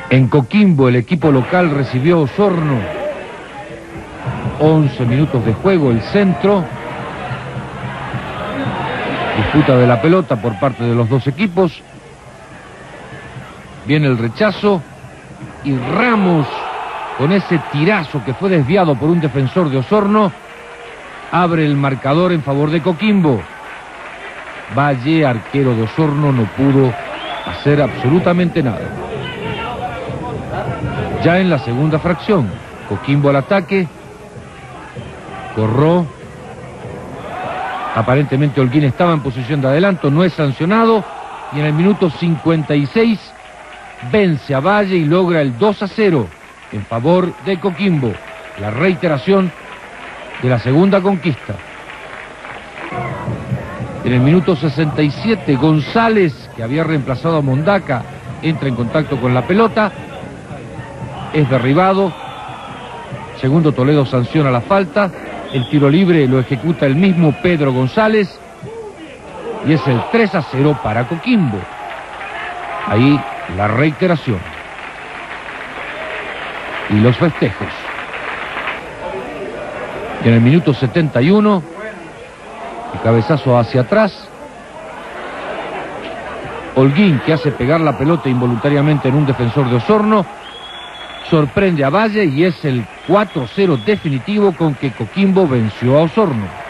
En Coquimbo el equipo local recibió a Osorno. 11 minutos de juego, el centro. Disputa de la pelota por parte de los dos equipos. Viene el rechazo. Y Ramos, con ese tirazo que fue desviado por un defensor de Osorno, abre el marcador en favor de Coquimbo. Valle, arquero de Osorno, no pudo hacer absolutamente nada. Ya en la segunda fracción, Coquimbo al ataque. Corró. Aparentemente Holguín estaba en posición de adelanto, no es sancionado. Y en el minuto 56 vence a Valle y logra el 2-0 en favor de Coquimbo. La reiteración de la segunda conquista. En el minuto 67, González, que había reemplazado a Mondaca, entra en contacto con la pelota. Es derribado. Segundo Toledo sanciona la falta. El tiro libre lo ejecuta el mismo Pedro González. Y es el 3-0 para Coquimbo. Ahí la reiteración. Y los festejos. Y en el minuto 71, el cabezazo hacia atrás. Holguín, que hace pegar la pelota involuntariamente en un defensor de Osorno, sorprende a Valle y es el 4-0 definitivo con que Coquimbo venció a Osorno.